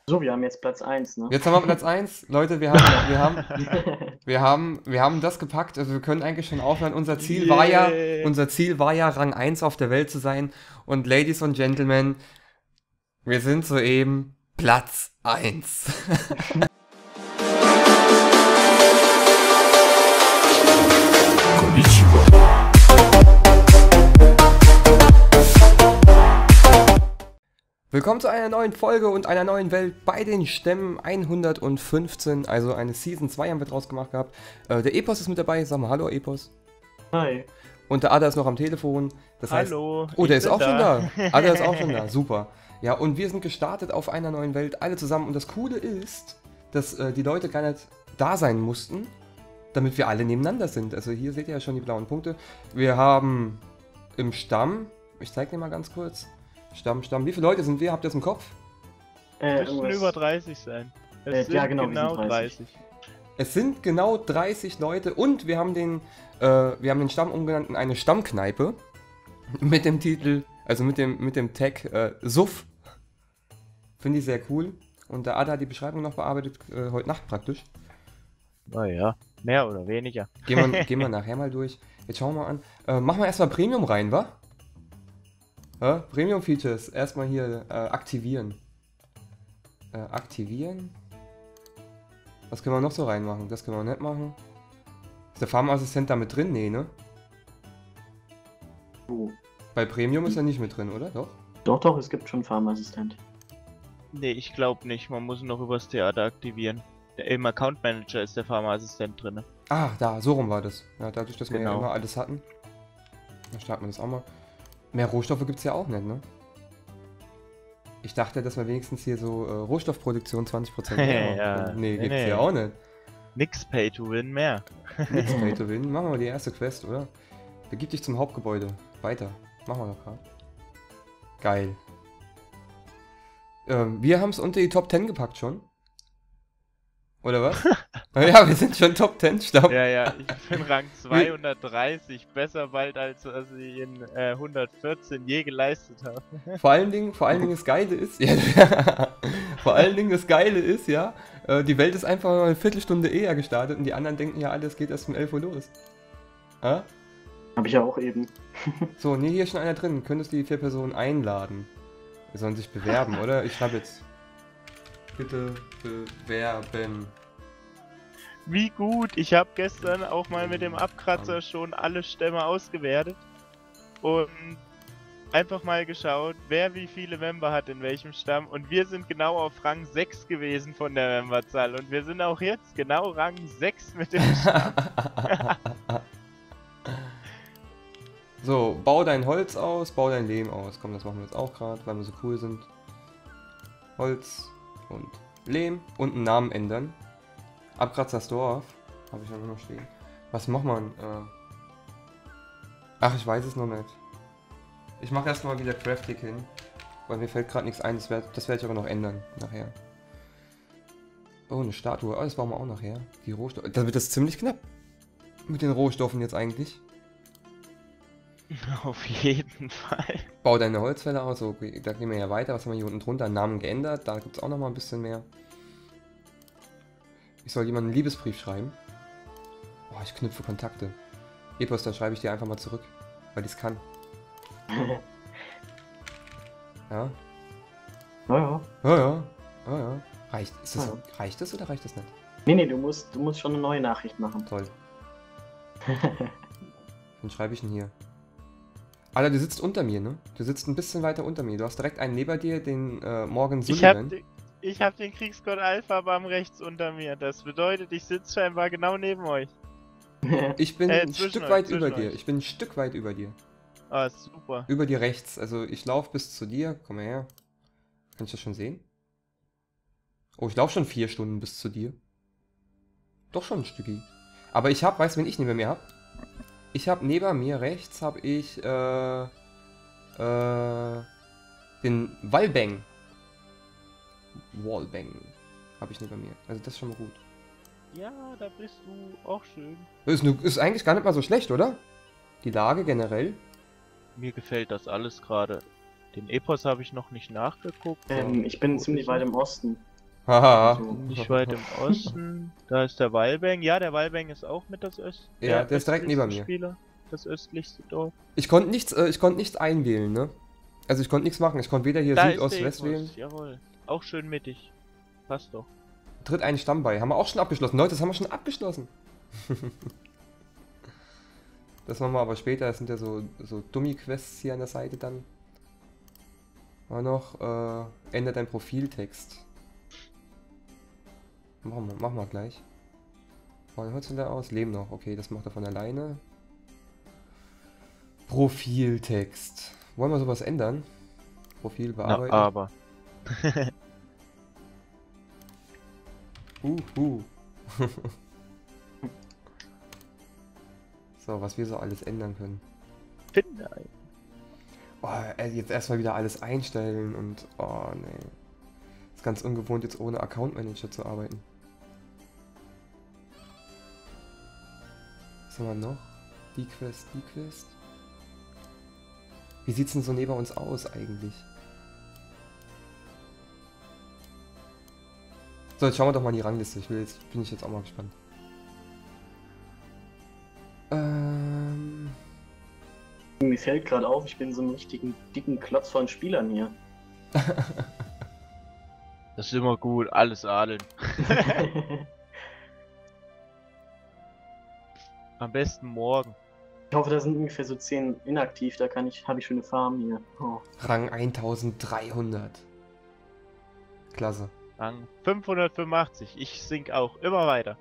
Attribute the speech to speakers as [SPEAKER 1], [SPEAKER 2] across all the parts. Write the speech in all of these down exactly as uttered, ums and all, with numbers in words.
[SPEAKER 1] So, wir haben jetzt Platz eins, ne?
[SPEAKER 2] Jetzt haben wir Platz eins. Leute, wir haben, wir haben, wir haben, wir haben das gepackt. Also wir können eigentlich schon aufhören. Unser Ziel war ja,
[SPEAKER 3] Yeah.
[SPEAKER 2] unser Ziel war ja, Rang eins auf der Welt zu sein. Und Ladies und Gentlemen, wir sind soeben Platz eins. Willkommen zu einer neuen Folge und einer neuen Welt bei den Stämmen hundertfünfzehn, also eine Season zwei haben wir draus gemacht gehabt. Äh, der Epos ist mit dabei, sag mal hallo Epos.
[SPEAKER 1] Hi.
[SPEAKER 2] Und der Ada ist noch am Telefon, das
[SPEAKER 3] Hallo.
[SPEAKER 2] heißt... Oh, der
[SPEAKER 3] ich
[SPEAKER 2] ist
[SPEAKER 3] bin
[SPEAKER 2] auch schon da. Ada ist auch schon da, super. Ja, und wir sind gestartet auf einer neuen Welt, alle zusammen. Und das Coole ist, dass äh, die Leute gar nicht da sein mussten, damit wir alle nebeneinander sind. Also hier seht ihr ja schon die blauen Punkte. Wir haben im Stamm, ich zeig dir mal ganz kurz... Stamm, Stamm. Wie viele Leute sind wir? Habt ihr das im Kopf?
[SPEAKER 1] Äh,
[SPEAKER 3] Müssen
[SPEAKER 1] irgendwas-
[SPEAKER 3] über dreißig sein. Es
[SPEAKER 1] Äh,
[SPEAKER 3] sind
[SPEAKER 1] ja, genau, wir sind
[SPEAKER 3] genau
[SPEAKER 1] dreißig.
[SPEAKER 3] dreißig.
[SPEAKER 2] Es sind genau dreißig Leute und wir haben den, äh, wir haben den Stamm umgenannt in eine Stammkneipe mit dem Titel, also mit dem, mit dem Tag äh, Suff. Finde ich sehr cool. Und der Ada hat die Beschreibung noch bearbeitet, äh, heute Nacht praktisch.
[SPEAKER 3] Naja, mehr oder weniger.
[SPEAKER 2] Gehen wir, gehen wir nachher mal durch. Jetzt schauen wir mal an. Äh, machen wir erstmal Premium rein, wa? Ja, Premium Features. Erstmal hier äh, aktivieren. Äh, aktivieren. Was können wir noch so reinmachen? Das können wir nicht machen. Ist der Farmassistent da mit drin? Nee, ne?
[SPEAKER 1] Oh.
[SPEAKER 2] Bei Premium ist er nicht mit drin, oder? Doch?
[SPEAKER 1] Doch, doch, es gibt schon Farmassistent.
[SPEAKER 3] Nee, ich glaube nicht. Man muss ihn noch übers Theater aktivieren. Der, Im Account Manager ist der Pharmaassistent drin.
[SPEAKER 2] Ah, da, so rum war das. Ja, dadurch, dass wir ja
[SPEAKER 3] Genau.
[SPEAKER 2] immer alles hatten. Dann starten wir das auch mal. Mehr Rohstoffe gibt es ja auch nicht, ne? Ich dachte, dass wir wenigstens hier so äh, Rohstoffproduktion zwanzig Prozent mehr
[SPEAKER 3] Ja,
[SPEAKER 2] machen. Nee,
[SPEAKER 3] nee,
[SPEAKER 2] gibt's
[SPEAKER 3] nee.
[SPEAKER 2] ja auch nicht.
[SPEAKER 3] Nix Pay to Win mehr.
[SPEAKER 2] Nix Pay to Win. Machen wir die erste Quest, oder? Begib dich zum Hauptgebäude. Weiter. Machen wir doch gerade. Geil. Ähm, wir haben es unter die Top zehn gepackt schon. Oder was? Ja, wir sind schon Top zehn Stamm.
[SPEAKER 3] Ja, ja, ich bin Rang zweihundertdreißig. Besser bald, als was ich in äh, hundertvierzehn je geleistet habe.
[SPEAKER 2] Vor allen Dingen, vor allen Dingen das Geile ist, ja, vor allen Dingen das Geile ist, ja, äh, die Welt ist einfach mal eine Viertelstunde eher gestartet und die anderen denken ja, alles geht erst um elf Uhr los. Ja?
[SPEAKER 1] Hab ich ja auch eben.
[SPEAKER 2] So, nee, hier ist schon einer drin. Könntest du die vier Personen einladen? Wir sollen sich bewerben, oder? Ich schreibe jetzt. Bitte bewerben.
[SPEAKER 3] Wie gut! Ich habe gestern auch mal mit dem Abkratzer schon alle Stämme ausgewertet und einfach mal geschaut, wer wie viele Member hat in welchem Stamm, und wir sind genau auf Rang sechs gewesen von der Memberzahl und wir sind auch jetzt genau Rang sechs mit dem Stamm.
[SPEAKER 2] So, bau dein Holz aus, bau dein Lehm aus. Komm, das machen wir jetzt auch gerade, weil wir so cool sind. Holz und Lehm und einen Namen ändern. Abkratzers Dorf. Habe ich ja nur noch stehen. Was macht man? Äh Ach, ich weiß es noch nicht. Ich mache erstmal wieder Crafting hin. Weil mir fällt gerade nichts ein. Das werde das werd ich aber noch ändern. Nachher. Oh, eine Statue. Oh, das bauen wir auch nachher. Die Rohstoffe. Da wird das ziemlich knapp. Mit den Rohstoffen jetzt eigentlich.
[SPEAKER 3] Auf jeden Fall.
[SPEAKER 2] Bau deine Holzfäller aus. Okay, da gehen wir ja weiter. Was haben wir hier unten drunter? Namen geändert. Da gibt es auch noch mal ein bisschen mehr. Ich soll jemandem einen Liebesbrief schreiben. Oh, ich knüpfe Kontakte. Epos, da schreibe ich dir einfach mal zurück. Weil ich es kann. Ja?
[SPEAKER 1] Ja, ja.
[SPEAKER 2] Ja, ja. Ja, ja. Reicht, ist das,
[SPEAKER 1] Ja.
[SPEAKER 2] reicht das oder reicht das nicht?
[SPEAKER 1] Nee, nee, du musst, du musst schon eine neue Nachricht machen.
[SPEAKER 2] Toll. Dann schreibe ich ihn hier. Alter, du sitzt unter mir, ne? Du sitzt ein bisschen weiter unter mir. Du hast direkt einen neben dir, den äh, Morgan
[SPEAKER 3] Ich hab,
[SPEAKER 2] Sullivan.
[SPEAKER 3] den- ich hab den Kriegsgott Alpha-Bam rechts unter mir. Das bedeutet, ich sitze scheinbar genau neben euch.
[SPEAKER 2] Ich bin
[SPEAKER 3] Äh,
[SPEAKER 2] ein
[SPEAKER 3] zwischen
[SPEAKER 2] Stück
[SPEAKER 3] euch,
[SPEAKER 2] weit
[SPEAKER 3] zwischen
[SPEAKER 2] über dir.
[SPEAKER 3] euch.
[SPEAKER 2] Ich bin ein Stück weit über dir.
[SPEAKER 3] Ah, super.
[SPEAKER 2] Über dir rechts. Also ich laufe bis zu dir. Komm mal her. Kann ich das schon sehen? Oh, ich laufe schon vier Stunden bis zu dir. Doch schon ein Stücki. Aber ich habe, weißt du, wen ich neben mir habe? Ich habe neben mir rechts habe ich äh, äh, den Wallbang. Wallbang habe ich neben mir. Also das ist schon mal gut.
[SPEAKER 3] Ja, da bist du auch schön.
[SPEAKER 2] Ist, nu- ist eigentlich gar nicht mal so schlecht, oder? Die Lage generell.
[SPEAKER 3] Mir gefällt das alles gerade. Den Epos habe ich noch nicht nachgeguckt.
[SPEAKER 1] ähm, ich bin
[SPEAKER 3] Wo
[SPEAKER 1] ziemlich
[SPEAKER 3] ist er?
[SPEAKER 1] weit im Osten.
[SPEAKER 2] Haha.
[SPEAKER 1] So.
[SPEAKER 3] Nicht weit im Osten. Da ist der Wallbang. Ja, der Wallbang ist auch mit das Öst.
[SPEAKER 2] Ja, der ist direkt neben
[SPEAKER 3] östlichste
[SPEAKER 2] mir.
[SPEAKER 3] Spieler, das östlichste Dorf.
[SPEAKER 2] Ich konnte nichts, äh, ich konnte nichts einwählen, ne? Also ich konnte nichts machen. Ich konnte weder hier
[SPEAKER 3] Da
[SPEAKER 2] Süd,
[SPEAKER 3] ist
[SPEAKER 2] Ost,
[SPEAKER 3] der
[SPEAKER 2] West
[SPEAKER 3] Epos,
[SPEAKER 2] wählen.
[SPEAKER 3] jawohl. Auch schön mittig. Passt doch.
[SPEAKER 2] Tritt einen Stamm bei. Haben wir auch schon abgeschlossen. Leute, das haben wir schon abgeschlossen. Das machen wir aber später. Das sind ja so, so Dummy-Quests hier an der Seite dann. War noch, äh, ändert dein Profiltext. Machen wir, machen wir gleich. Wann hört es denn da aus? Leben noch. Okay, das macht er von alleine. Profiltext. Wollen wir sowas ändern? Profil
[SPEAKER 3] Na,
[SPEAKER 2] bearbeiten.
[SPEAKER 3] aber.
[SPEAKER 2] Uh, uh. So, was wir so alles ändern können.
[SPEAKER 3] Finde ein.
[SPEAKER 2] Oh, äh, jetzt erstmal wieder alles einstellen und... Oh, nee. Ist ganz ungewohnt, jetzt ohne Account Manager zu arbeiten. Was haben wir noch? Die Quest, die Quest. Wie sieht's denn so neben uns aus eigentlich? So, jetzt schauen wir doch mal in die Rangliste. Ich will jetzt, bin ich jetzt auch mal gespannt. Ähm...
[SPEAKER 1] Mir fällt gerade auf, ich bin so einen richtigen dicken Klotz von Spielern hier.
[SPEAKER 3] Das ist immer gut, alles adeln. Am besten morgen.
[SPEAKER 1] Ich hoffe, da sind ungefähr so zehn inaktiv, da kann ich, habe ich schon eine Farm hier. Oh.
[SPEAKER 2] Rang eintausenddreihundert. Klasse.
[SPEAKER 3] Rang fünfhundertfünfundachtzig. Ich sink auch immer weiter.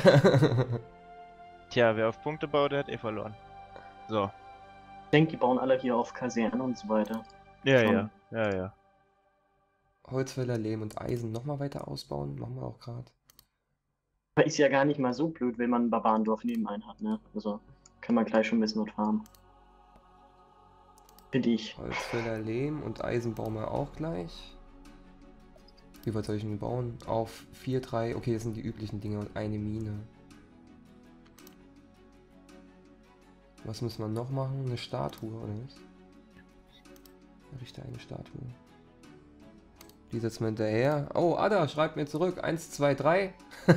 [SPEAKER 3] Tja, wer auf Punkte baut, der hat eh verloren. So.
[SPEAKER 1] Ich denke, die bauen alle hier auf Kasernen und so weiter.
[SPEAKER 3] Ja,
[SPEAKER 1] Schon.
[SPEAKER 3] ja, ja, ja.
[SPEAKER 2] Holzfäller, Lehm und Eisen nochmal weiter ausbauen. Machen wir auch gerade.
[SPEAKER 1] Aber ist ja gar nicht mal so blöd, wenn man ein Barbarendorf nebenein hat, ne? Also kann man gleich schon ein bisschen was farmen. Finde ich.
[SPEAKER 2] Holzfäller, Lehm und Eisen bauen wir auch gleich. Wie weit soll ich denn bauen? Auf vier, drei. Okay, das sind die üblichen Dinge und eine Mine. Was müssen wir noch machen? Eine Statue, oder was? Errichte eine Statue. Die setzen wir hinterher. Oh, Ada, schreibt mir zurück. eins, zwei, drei.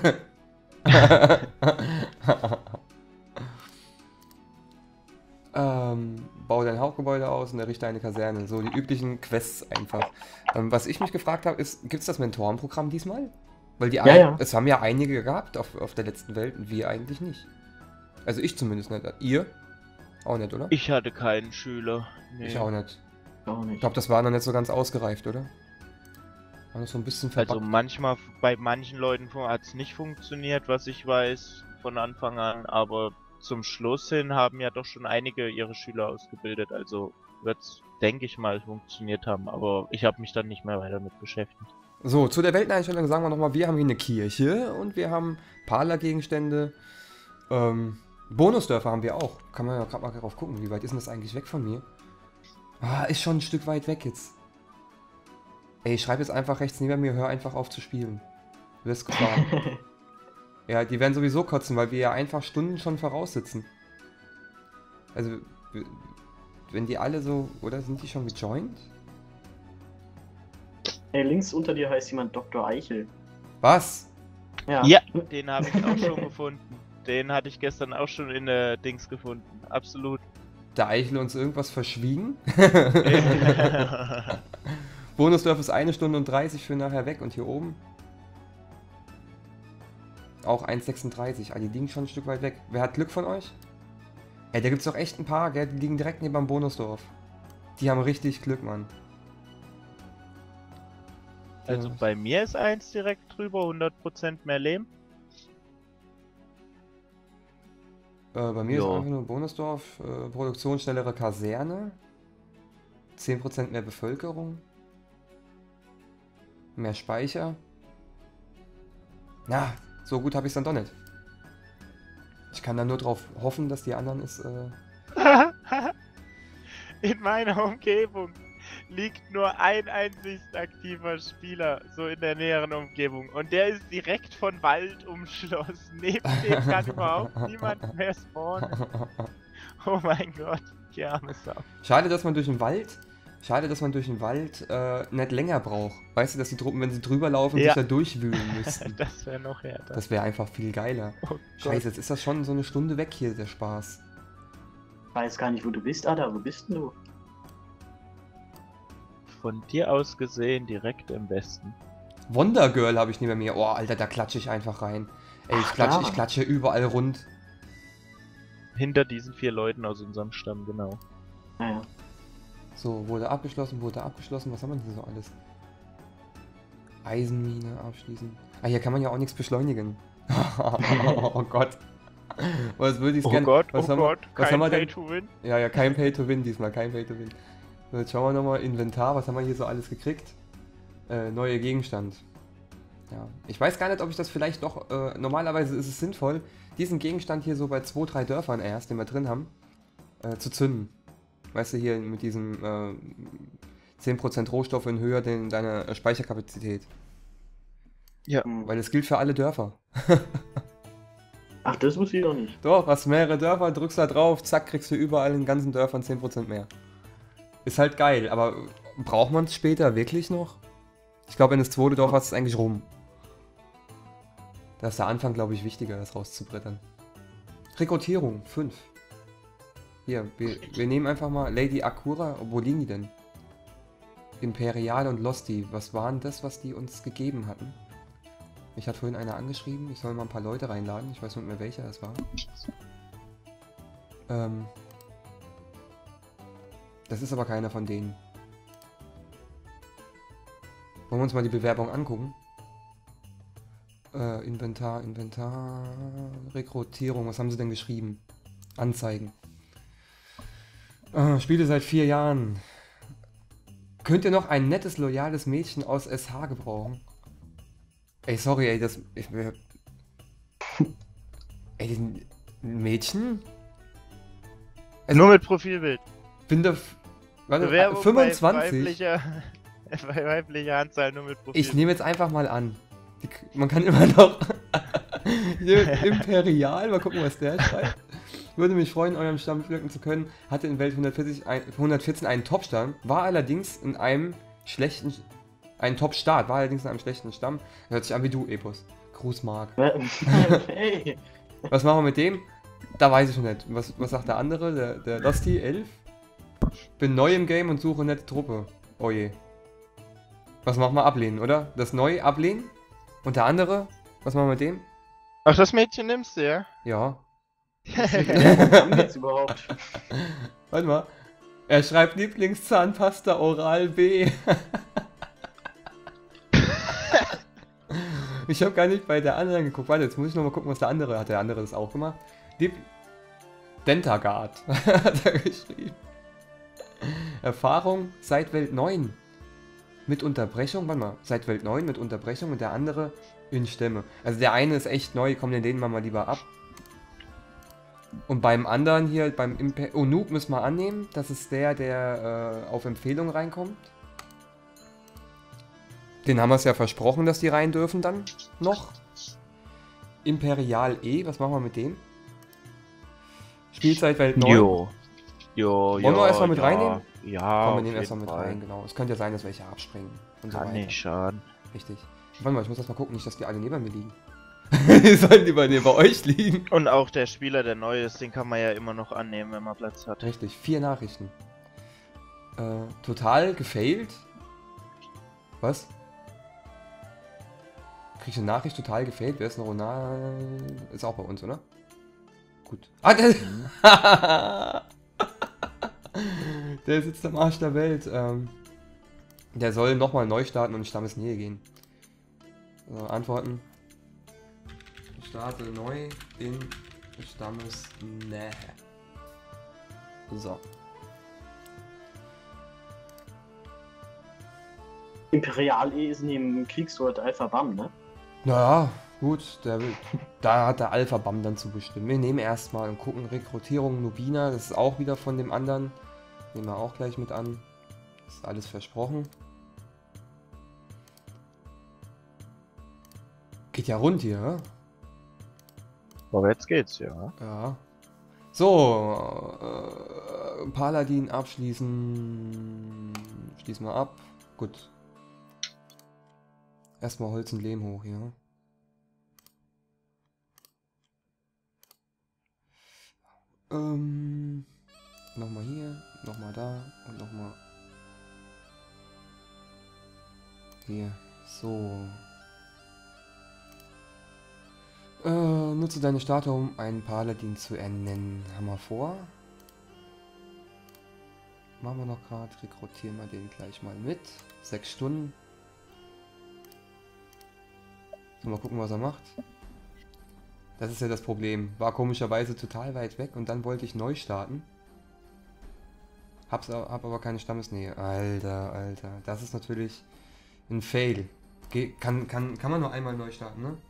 [SPEAKER 2] ähm, bau dein Hauptgebäude aus und errichte eine Kaserne. So, die üblichen Quests einfach. Ähm, was ich mich gefragt habe, ist, gibt es das Mentorenprogramm diesmal? Weil die
[SPEAKER 1] Ja,
[SPEAKER 2] ein-
[SPEAKER 1] ja.
[SPEAKER 2] es haben ja einige gehabt auf, auf der letzten Welt und wir eigentlich nicht. Also ich zumindest nicht. Ihr? Auch nicht, oder?
[SPEAKER 3] Ich hatte keinen Schüler. Nee.
[SPEAKER 2] Ich auch nicht.
[SPEAKER 1] Auch
[SPEAKER 2] Ich
[SPEAKER 1] nicht.
[SPEAKER 2] glaube, das war noch nicht so ganz ausgereift, oder? War noch so ein bisschen verbuggt.
[SPEAKER 3] Also manchmal, bei manchen Leuten hat es nicht funktioniert, was ich weiß, von Anfang an, aber zum Schluss hin haben ja doch schon einige ihre Schüler ausgebildet, also wird's, denke ich mal, funktioniert haben, aber ich habe mich dann nicht mehr weiter mit beschäftigt.
[SPEAKER 2] So, zu der Welteneinstellung sagen wir nochmal, wir haben hier eine Kirche und wir haben Parler-Gegenstände. Ähm, Bonusdörfer haben wir auch. Kann man ja gerade mal drauf gucken, wie weit ist denn das eigentlich weg von mir? Ah, ist schon ein Stück weit weg jetzt. Ey, ich schreibe jetzt einfach rechts neben mir, hör einfach auf zu spielen. Du wirst gefahren. Ja, die werden sowieso kotzen, weil wir ja einfach Stunden schon voraussitzen. Also, w- wenn die alle so, oder sind die schon gejoint?
[SPEAKER 1] Hey, links unter dir heißt jemand Doktor Eichel.
[SPEAKER 2] Was?
[SPEAKER 1] Ja.
[SPEAKER 3] Ja, den habe ich auch schon gefunden. Den hatte ich gestern auch schon in der Dings gefunden. Absolut.
[SPEAKER 2] Der Eichel uns irgendwas verschwiegen? Bonusdorf ist eine Stunde und dreißig für nachher weg und hier oben auch eins sechsunddreißig. Ah, die liegen schon ein Stück weit weg. Wer hat Glück von euch? Ey, da gibt's doch echt ein paar, gell? Die liegen direkt neben dem Bonusdorf. Die haben richtig Glück, Mann.
[SPEAKER 3] Also
[SPEAKER 2] Ja.
[SPEAKER 3] bei mir ist eins direkt drüber, hundert Prozent mehr Lehm.
[SPEAKER 2] Äh, bei mir
[SPEAKER 3] Jo.
[SPEAKER 2] ist einfach nur Bonusdorf, äh, Produktion schnellere Kaserne, zehn Prozent mehr Bevölkerung, mehr Speicher. Na, so gut habe ich es dann doch nicht. Ich kann dann nur darauf hoffen, dass die anderen es... Äh,
[SPEAKER 3] In meiner Umgebung liegt nur ein einzig aktiver Spieler, so in der näheren Umgebung. Und der ist direkt von Wald umschlossen. Neben dem kann überhaupt niemand mehr spawnen. Oh mein Gott, die arme Sau.
[SPEAKER 2] Schade, dass man durch den Wald Schade, dass man durch den Wald äh, nicht länger braucht. Weißt du, dass die Truppen, wenn sie drüber laufen,
[SPEAKER 3] Ja.
[SPEAKER 2] sich da durchwühlen müssten.
[SPEAKER 3] Das wäre noch härter.
[SPEAKER 2] Das wäre einfach viel geiler.
[SPEAKER 3] Oh
[SPEAKER 2] Scheiße, jetzt ist das schon so eine Stunde weg hier, der Spaß.
[SPEAKER 1] Ich weiß gar nicht, wo du bist, Ada. Wo bist denn du?
[SPEAKER 3] Von dir aus gesehen direkt im Westen.
[SPEAKER 2] Wonder Girl habe ich neben mir. Oh, Alter, da klatsche ich einfach rein. Ey, ich
[SPEAKER 1] Ach,
[SPEAKER 2] klatsche,
[SPEAKER 1] da.
[SPEAKER 2] ich klatsche überall rund.
[SPEAKER 3] Hinter diesen vier Leuten aus unserem Stamm, genau.
[SPEAKER 1] Naja.
[SPEAKER 2] So, wurde abgeschlossen, wurde abgeschlossen. Was haben wir denn hier so alles? Eisenmine abschließen. Ah, hier kann man ja auch nichts beschleunigen. Oh Gott. Was würde ich
[SPEAKER 3] Oh
[SPEAKER 2] gerne...
[SPEAKER 3] Gott,
[SPEAKER 2] was
[SPEAKER 3] oh
[SPEAKER 2] haben wir-
[SPEAKER 3] Gott,
[SPEAKER 2] was
[SPEAKER 3] kein
[SPEAKER 2] haben wir
[SPEAKER 3] Pay
[SPEAKER 2] denn?
[SPEAKER 3] to Win.
[SPEAKER 2] Ja, ja, kein Pay to Win diesmal, kein Pay to Win. So, jetzt schauen wir nochmal, Inventar, was haben wir hier so alles gekriegt? Äh, neue Gegenstand. Ja, ich weiß gar nicht, ob ich das vielleicht doch, äh, normalerweise ist es sinnvoll, diesen Gegenstand hier so bei zwei, drei Dörfern erst, den wir drin haben, äh, zu zünden. Weißt du, hier mit diesem äh, zehn Prozent Rohstoffe in Höhe den, deiner äh, Speicherkapazität.
[SPEAKER 3] Ja.
[SPEAKER 1] Hm.
[SPEAKER 2] Weil das gilt für alle Dörfer.
[SPEAKER 1] Ach, das wusste ich noch nicht.
[SPEAKER 2] Doch, hast mehrere Dörfer, drückst da drauf, zack, kriegst du überall in den ganzen Dörfern zehn Prozent mehr. Ist halt geil, aber braucht man es später wirklich noch? Ich glaube, in das zweite Dorf hast du es eigentlich rum. Da ist der Anfang, glaube ich, wichtiger, das rauszubrettern. Rekrutierung, fünf. Hier, wir, wir nehmen einfach mal Lady Akura. Wo liegen die denn? Imperial und Losti. Was waren das, was die uns gegeben hatten? Mich hat vorhin einer angeschrieben, ich soll mal ein paar Leute reinladen. Ich weiß nicht mehr, welcher das war. Ähm, das ist aber keiner von denen. Wollen wir uns mal die Bewerbung angucken? Äh, Inventar, Inventar, Rekrutierung, was haben sie denn geschrieben? Anzeigen. Äh, Spiele seit vier Jahren. Könnt ihr noch ein nettes, loyales Mädchen aus S H gebrauchen? Ey, sorry, ey, das... Ich, wir, ey, diesen Mädchen? Also,
[SPEAKER 3] Nur mit Profilbild.
[SPEAKER 2] bin da... Warte,
[SPEAKER 3] Bewerbung
[SPEAKER 2] fünfundzwanzig?
[SPEAKER 3] Bei weiblicher, bei weiblicher Anzahl nur mit Profilbild.
[SPEAKER 2] Ich nehme jetzt einfach mal an. Die, man kann immer noch... Hier, Imperial, mal gucken, was der schreibt. Würde mich freuen, eurem Stamm pflücken zu können. Hatte in Welt hundertvierzig ein, hundertvierzehn einen Top-Stamm, war allerdings in einem schlechten... Ein Top-Start, war allerdings in einem schlechten Stamm. Hört sich an wie du, Epos. Gruß, Marc.
[SPEAKER 1] Hey.
[SPEAKER 2] Was machen wir mit dem? Da weiß ich noch nicht. Was, was sagt der andere? Der, der Losty elf? Bin neu im Game und suche nette Truppe. Oh je. Was machen wir? Ablehnen, oder? Das neu ablehnen? Und der andere? Was machen wir mit dem?
[SPEAKER 3] Ach, das Mädchen nimmst du, ja?
[SPEAKER 2] Ja.
[SPEAKER 1] Warum jetzt überhaupt?
[SPEAKER 2] Warte mal. Er schreibt Lieblingszahnpasta Oral B. Ich habe gar nicht bei der anderen geguckt. Warte, jetzt muss ich noch mal gucken, was der andere hat. Der andere das auch gemacht. Lieb Dentagard hat er geschrieben. Erfahrung seit Welt neun. Mit Unterbrechung. Warte mal. Seit Welt neun mit Unterbrechung und der andere in Stämme. Also der eine ist echt neu. Komm, den lehnen wir mal lieber ab. Und beim anderen hier, beim Imper oh, Noob müssen wir annehmen. Das ist der, der äh, auf Empfehlung reinkommt. Den haben wir es ja versprochen, dass die rein dürfen dann noch. Imperial E, was machen wir mit dem? Spielzeit Welt neun.
[SPEAKER 3] Jo. Jo,
[SPEAKER 2] Wollen wir erstmal mit
[SPEAKER 3] ja.
[SPEAKER 2] reinnehmen?
[SPEAKER 3] Ja,
[SPEAKER 2] Kommen wir
[SPEAKER 3] auf
[SPEAKER 2] nehmen erstmal
[SPEAKER 3] jeden
[SPEAKER 2] mit
[SPEAKER 3] Fall.
[SPEAKER 2] rein, genau. Es könnte ja sein, dass welche abspringen. Und so
[SPEAKER 3] Kann
[SPEAKER 2] weiter.
[SPEAKER 3] nicht schaden.
[SPEAKER 2] Richtig. Warte mal, ich muss erst mal gucken, nicht, dass die alle neben mir liegen. Die sollen lieber neben euch liegen.
[SPEAKER 3] Und auch der Spieler, der neu ist, den kann man ja immer noch annehmen, wenn man Platz hat.
[SPEAKER 2] Richtig, vier Nachrichten. Äh, total gefailt. Was? Krieg ich eine Nachricht total gefailt? Wer ist noch Ronald? Ist auch bei uns, oder? Gut. Ah, der, der sitzt am Arsch der Welt. Ähm, der soll nochmal neu starten und in Stammesnähe gehen. So, antworten. Starte neu in Stammesnähe. So.
[SPEAKER 1] Imperial E ist neben Kriegswort Alpha Bam, ne?
[SPEAKER 2] Naja, gut, der will, da hat der Alpha-Bam dann zu bestimmen. Wir nehmen erstmal und gucken Rekrutierung Nubina, das ist auch wieder von dem anderen. Nehmen wir auch gleich mit an. Das ist alles versprochen. Geht ja rund hier, ja?
[SPEAKER 3] Aber jetzt geht's, ja.
[SPEAKER 2] Ja. So, äh, Paladin abschließen. diesmal ab. Gut. Erstmal Holz und Lehm hoch hier. Ähm, nochmal hier, nochmal da und nochmal hier. So. Äh, nutze deine Statue, um einen Paladin zu ernennen. Haben wir vor. Machen wir noch gerade. Rekrutieren wir den gleich mal mit. Sechs Stunden. So, mal gucken, was er macht. Das ist ja das Problem. War komischerweise total weit weg und dann wollte ich neu starten. Hab's, hab aber keine Stammesnähe. Alter, Alter. Das ist natürlich ein Fail. Ge kann, kann, kann man nur einmal neu starten, ne?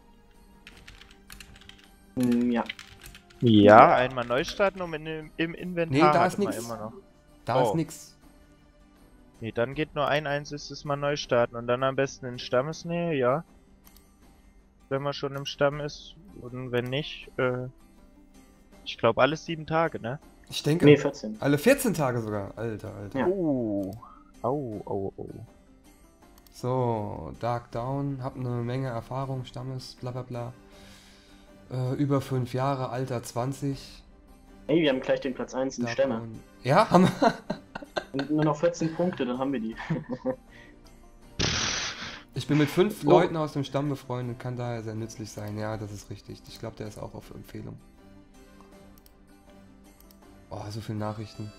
[SPEAKER 1] Mm, Ja.
[SPEAKER 3] Ja, einmal neu starten, um in, dem- im Inventar
[SPEAKER 2] Nee, da
[SPEAKER 3] hatte
[SPEAKER 2] ist
[SPEAKER 3] man
[SPEAKER 2] nix.
[SPEAKER 3] immer noch.
[SPEAKER 2] Da ist
[SPEAKER 3] Oh.
[SPEAKER 2] nix.
[SPEAKER 3] Nee, dann geht nur ein einziges Mal neu starten und dann am besten in Stammesnähe, ja. Wenn man schon im Stamm ist. Und wenn nicht, äh, ich glaube alles sieben Tage, ne?
[SPEAKER 2] Ich denke,
[SPEAKER 1] Nee, vierzehn.
[SPEAKER 2] alle vierzehn Tage sogar. Alter, Alter.
[SPEAKER 1] Ja.
[SPEAKER 3] Oh. Au, au, au.
[SPEAKER 2] So, Dark Down, hab eine Menge Erfahrung, Stammes, bla bla bla. Äh, über fünf Jahre, Alter zwanzig.
[SPEAKER 1] Ey, wir haben gleich den Platz eins in
[SPEAKER 2] Dark
[SPEAKER 1] Stämme.
[SPEAKER 2] Down. Ja, haben wir.
[SPEAKER 1] Und nur noch vierzehn Punkte, dann haben wir die.
[SPEAKER 2] Ich bin mit fünf
[SPEAKER 1] Oh.
[SPEAKER 2] Leuten aus dem Stamm befreundet, kann daher sehr nützlich sein. Ja, das ist richtig. Ich glaube, der ist auch auf Empfehlung. Oh, so viele Nachrichten.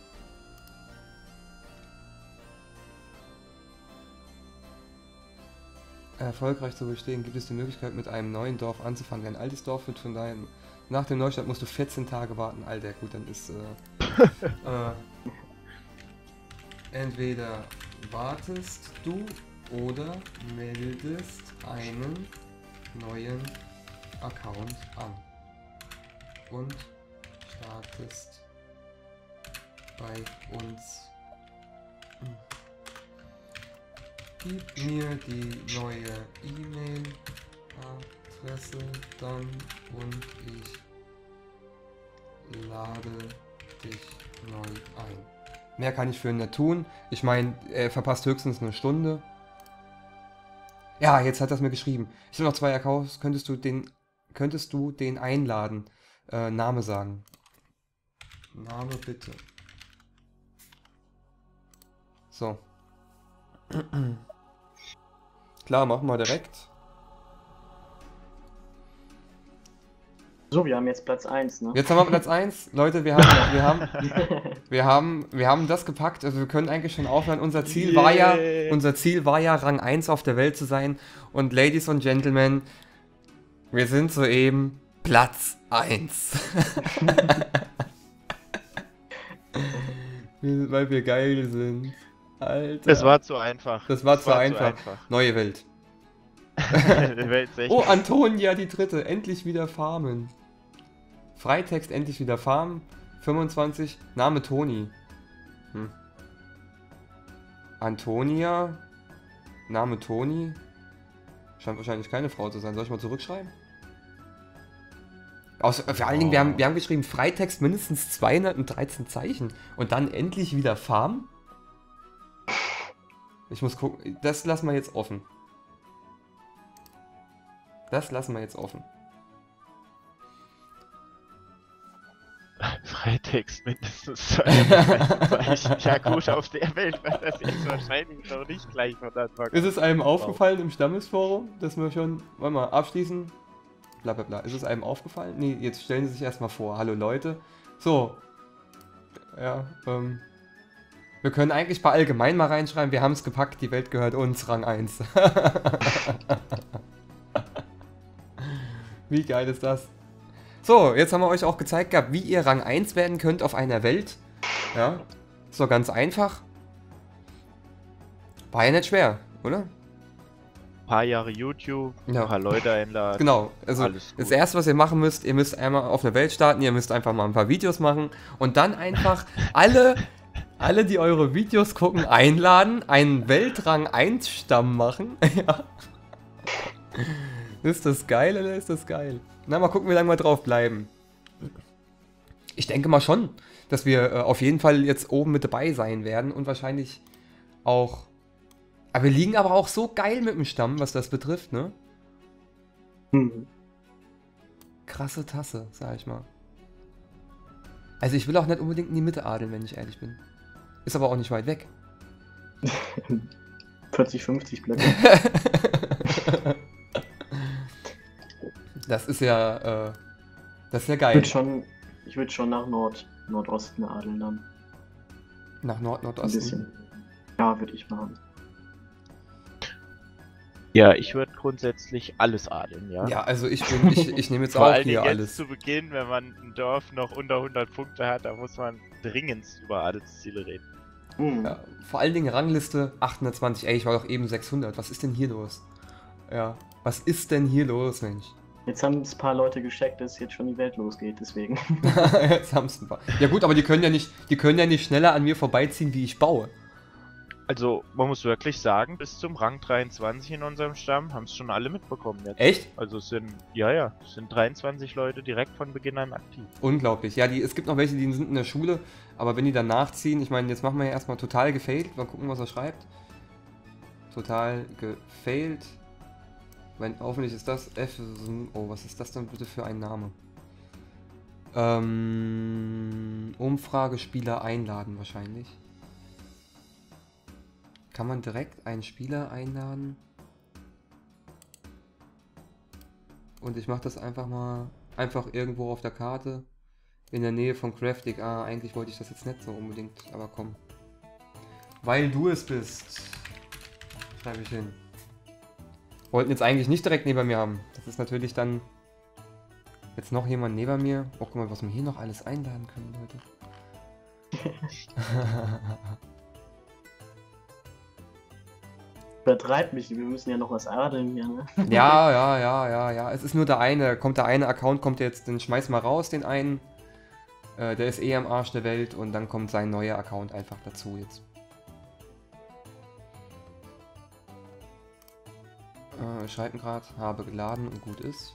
[SPEAKER 2] Erfolgreich zu bestehen, gibt es die Möglichkeit, mit einem neuen Dorf anzufangen. Ein altes Dorf wird von daher... Nach dem Neustart musst du vierzehn Tage warten. Alter, gut, dann ist... Äh, äh, entweder wartest du oder meldest einen neuen Account an und startest bei uns. Hm. Gib mir die neue E-Mail-Adresse dann und ich lade dich neu ein. Mehr kann ich für ihn nicht tun. Ich meine, er verpasst höchstens eine Stunde. Ja, jetzt hat er es mir geschrieben. Ich habe noch zwei Accounts. Könntest du den, könntest du den einladen? Äh, Name sagen. Name bitte. So. Klar, machen wir direkt.
[SPEAKER 1] So, wir haben jetzt Platz eins, ne?
[SPEAKER 2] Jetzt haben wir Platz eins. Leute, wir haben, wir haben, wir haben, wir haben das gepackt. Also wir können eigentlich schon aufhören. Unser Ziel war ja,
[SPEAKER 3] Yeah.
[SPEAKER 2] unser Ziel war ja, Rang eins auf der Welt zu sein. Und Ladies und Gentlemen, wir sind soeben Platz eins. Weil wir geil sind. Alter.
[SPEAKER 3] Das war zu einfach.
[SPEAKER 2] Das war zu einfach. Neue Welt.
[SPEAKER 3] Welt sechzehn.
[SPEAKER 2] Oh, Antonia die Dritte. Endlich wieder farmen. Freitext, endlich wieder farmen. fünfundzwanzig. Name Toni. Hm. Antonia. Name Toni. Scheint wahrscheinlich keine Frau zu sein. Soll ich mal zurückschreiben? Aus, vor allen Dingen, wir haben, wir haben geschrieben, Freitext mindestens zweihundertdreizehn Zeichen. Und dann endlich wieder farmen? Ich muss gucken. Das lassen wir jetzt offen. Das lassen wir jetzt offen.
[SPEAKER 3] Freitext mindestens zweihundertdreißig. Ja gut, auf der Welt wird das jetzt wahrscheinlich noch nicht gleich von Anfang an.
[SPEAKER 2] Ist es einem aufgefallen im Stammesforum, dass wir schon, warte mal, abschließen? Bla bla bla. Ist es einem aufgefallen? Nee, jetzt stellen Sie sich erstmal vor. Hallo Leute. So. Ja, ähm. Wir können eigentlich bei allgemein mal reinschreiben, wir haben es gepackt, die Welt gehört uns, Rang eins. Wie geil ist das? So, jetzt haben wir euch auch gezeigt gehabt, wie ihr Rang eins werden könnt auf einer Welt. Ja, ist doch ganz einfach. War ja nicht schwer, oder?
[SPEAKER 3] Ein paar Jahre YouTube,
[SPEAKER 2] Ja.
[SPEAKER 3] ein paar Leute einladen.
[SPEAKER 2] Genau, also
[SPEAKER 3] Alles gut.
[SPEAKER 2] das erste, was ihr machen müsst, ihr müsst einmal auf eine Welt starten, ihr müsst einfach mal ein paar Videos machen und dann einfach alle, alle, die eure Videos gucken, einladen, einen Weltrang eins Stamm machen. Ja. Ist das geil oder ist das geil? Na, mal gucken, wie lange wir drauf bleiben. Ich denke mal schon, dass wir äh, auf jeden Fall jetzt oben mit dabei sein werden und wahrscheinlich auch Aber wir liegen aber auch so geil mit dem Stamm, was das betrifft, ne?
[SPEAKER 1] Hm.
[SPEAKER 2] Krasse Tasse, sag ich mal. Also ich will auch nicht unbedingt in die Mitte adeln, wenn ich ehrlich bin. Ist aber auch nicht weit weg.
[SPEAKER 1] vierzig, fünfzig Blöcke.
[SPEAKER 2] Das ist ja, äh, das ist ja
[SPEAKER 1] Ich
[SPEAKER 2] geil.
[SPEAKER 1] würde schon, ich würd schon nach Nord, Nordosten adeln dann.
[SPEAKER 2] Nach Nord,
[SPEAKER 1] Ein
[SPEAKER 2] Nordosten.
[SPEAKER 1] bisschen. Ja, würde ich machen.
[SPEAKER 3] Ja, ich würde grundsätzlich alles adeln, ja.
[SPEAKER 2] Ja, also ich bin, ich, ich nehme jetzt
[SPEAKER 3] Vor
[SPEAKER 2] auch
[SPEAKER 3] allen
[SPEAKER 2] hier
[SPEAKER 3] Dingen jetzt
[SPEAKER 2] alles.
[SPEAKER 3] zu Beginn, wenn man ein Dorf noch unter hundert Punkte hat, da muss man dringend über Adelsziele reden.
[SPEAKER 1] Hm.
[SPEAKER 2] Ja, vor allen Dingen Rangliste achthundertzwanzig. Ey, ich war doch eben sechshundert. Was ist denn hier los? Ja, was ist denn hier los, Mensch?
[SPEAKER 1] Jetzt haben es ein paar Leute gecheckt, dass jetzt schon die Welt losgeht, deswegen.
[SPEAKER 2] Jetzt haben's ein paar. Ja gut, aber die können ja nicht, die können ja nicht schneller an mir vorbeiziehen, wie ich baue.
[SPEAKER 3] Also, man muss wirklich sagen, bis zum Rang dreiundzwanzig in unserem Stamm haben es schon alle mitbekommen jetzt.
[SPEAKER 2] Echt?
[SPEAKER 3] Also es sind, ja, ja, es sind dreiundzwanzig Leute direkt von Beginn an aktiv.
[SPEAKER 2] Unglaublich. Ja, die, es gibt noch welche, die sind in der Schule, aber wenn die dann nachziehen, ich meine, jetzt machen wir ja erstmal total gefailt. Mal gucken, was er schreibt. Total gefailt. Wenn, hoffentlich ist das F. Oh, was ist das denn bitte für ein Name? Ähm, Umfragespieler einladen wahrscheinlich. Kann man direkt einen Spieler einladen? Und ich mache das einfach mal einfach irgendwo auf der Karte in der Nähe von Craftig. Ah, eigentlich wollte ich das jetzt nicht so unbedingt, aber komm. Weil du es bist. Schreibe ich hin. Wollten jetzt eigentlich nicht direkt neben mir haben. Das ist natürlich dann jetzt noch jemand neben mir. Oh, guck mal, was wir hier noch alles einladen können, Leute.
[SPEAKER 1] Übertreibt mich, wir müssen ja noch was adeln hier, ne?
[SPEAKER 2] Ja, ja, ja, ja, ja. Es ist nur der eine. Kommt der eine Account, kommt jetzt, den schmeiß mal raus, den einen. Äh, der ist eh am Arsch der Welt und dann kommt sein neuer Account einfach dazu jetzt. Äh, schreiben gerade, habe geladen und gut ist.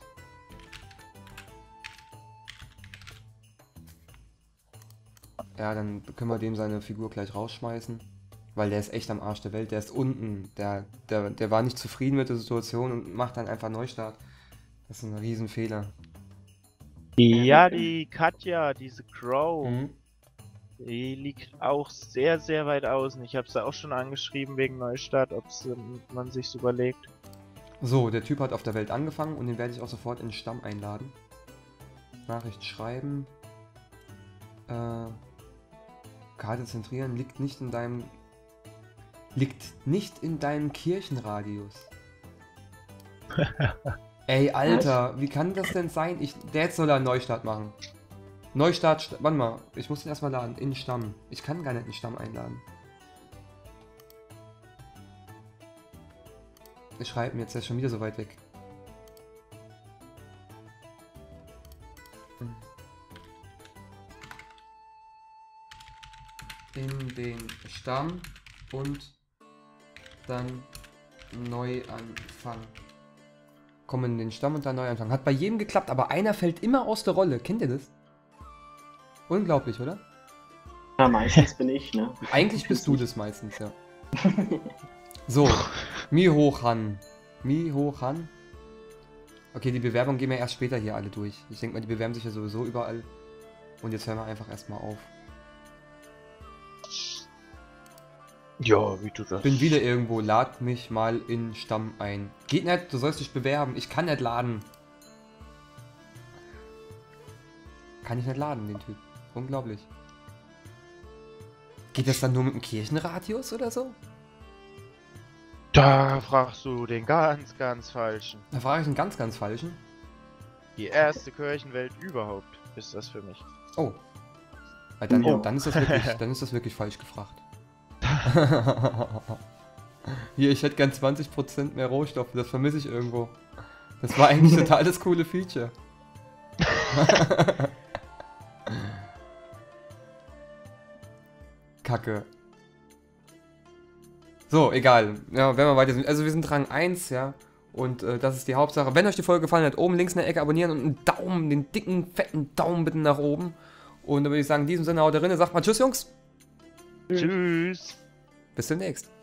[SPEAKER 2] Ja, dann können wir dem seine Figur gleich rausschmeißen. Weil der ist echt am Arsch der Welt, der ist unten. Der, der, der war nicht zufrieden mit der Situation und macht dann einfach Neustart. Das ist ein Riesenfehler.
[SPEAKER 3] Ja, die Katja, diese Crow,
[SPEAKER 2] Mhm.
[SPEAKER 3] die liegt auch sehr, sehr weit außen. Ich habe sie auch schon angeschrieben wegen Neustart, ob man sich's überlegt.
[SPEAKER 2] So, der Typ hat auf der Welt angefangen und den werde ich auch sofort in den Stamm einladen. Nachricht schreiben. Äh, Karte zentrieren liegt nicht in deinem... Liegt nicht in deinem Kirchenradius. Ey, Alter, wie kann das denn sein? Ich, der jetzt soll da einen Neustart machen. Neustart, st- warte mal, ich muss den erstmal laden, in den Stamm. Ich kann gar nicht in den Stamm einladen. Ich schreibe mir jetzt, der ist schon wieder so weit weg. In den Stamm und dann neu anfangen. Kommen in den Stamm und dann neu anfangen. Hat bei jedem geklappt, aber einer fällt immer aus der Rolle. Kennt ihr das? Unglaublich, oder?
[SPEAKER 1] Ja, meistens bin ich, ne?
[SPEAKER 2] Eigentlich bist du das meistens, ja. So, Mihohan. Mihohan. Okay, die Bewerbung gehen wir erst später hier alle durch. Ich denke mal, die bewerben sich ja sowieso überall. Und jetzt hören wir einfach erstmal auf.
[SPEAKER 3] Ja, wie du das...
[SPEAKER 2] Bin wieder irgendwo, lad mich mal in Stamm ein. Geht nicht, du sollst dich bewerben. Ich kann nicht laden. Kann ich nicht laden, den Typ. Unglaublich. Geht das dann nur mit dem Kirchenradius oder so?
[SPEAKER 3] Da fragst du den ganz, ganz Falschen.
[SPEAKER 2] Da frage ich einen ganz, ganz falschen.
[SPEAKER 3] Die erste Kirchenwelt überhaupt ist das für mich.
[SPEAKER 2] Oh. Weil dann,
[SPEAKER 1] Ja.
[SPEAKER 2] dann, ist das wirklich, dann ist das wirklich falsch gefragt. Hier, ich hätte gern zwanzig Prozent mehr Rohstoffe, das vermisse ich irgendwo. Das war eigentlich total das coole Feature. Kacke. So, egal. Ja, wenn wir weiter sind. Also wir sind Rang eins, ja. Und äh, das ist die Hauptsache. Wenn euch die Folge gefallen hat, oben links in der Ecke abonnieren und einen Daumen, den dicken, fetten Daumen bitte nach oben. Und dann würde ich sagen, in diesem Sinne haut rein, sagt mal Tschüss, Jungs.
[SPEAKER 3] Tschüss.
[SPEAKER 2] Bis demnächst.